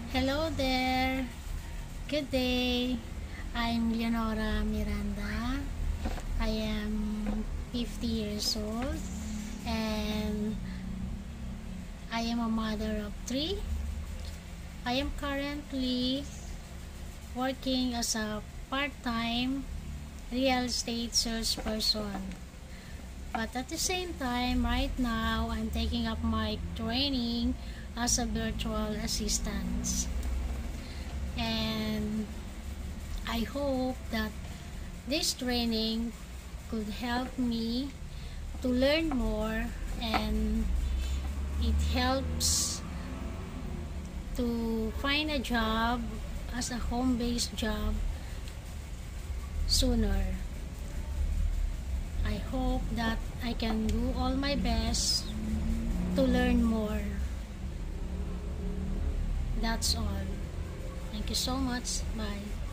Hello there. Good day. I'm Leonora Miranda. I am 50 years old and I am a mother of 3. I am currently working as a part-time real estate salesperson. But at the same time, right now, I'm taking up my training as a virtual assistant. And I hope that this training could help me to learn more, and it helps to find a job as a home-based job sooner. I hope that I can do all my best to learn more. That's all. Thank you so much. Bye.